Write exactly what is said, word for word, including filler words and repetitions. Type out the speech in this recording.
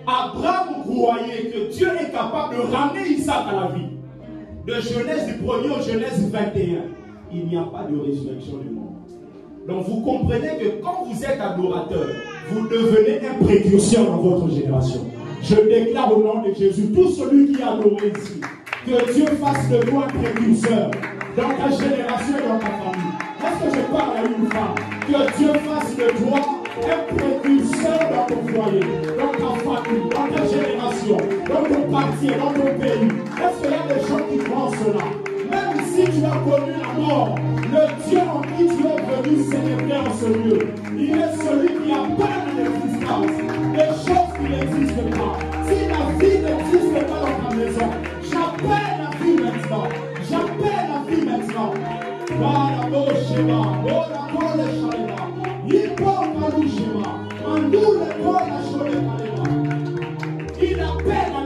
Abraham croyait que Dieu est capable de ramener Isaac à la vie. De Genèse du premier au Genèse vingt et un, il n'y a pas de résurrection du mort. Donc vous comprenez que quand vous êtes adorateur, vous devenez un précurseur dans votre génération. Je déclare au nom de Jésus, tout celui qui a adoré ici, que Dieu fasse de nous un précurseur dans ta génération et dans ta famille. Est-ce que je parle à une femme? Que Dieu fasse de toi un précurseur dans ton foyer, dans ta famille, dans ta génération, dans ton quartier, dans ton pays. Est-ce qu'il y a des gens qui croient en cela? Même si tu as connu la mort, le Dieu en qui tu es venu célébrer en ce lieu, il est celui qui appelle l'existence des choses qui n'existent pas. Si la vie n'existe pas dans ta maison, j'appelle la vie maintenant. J'appelle la vie maintenant. Voilà, bon schéma, voilà, bon le schéma. Il porte à nous schéma. Il appelle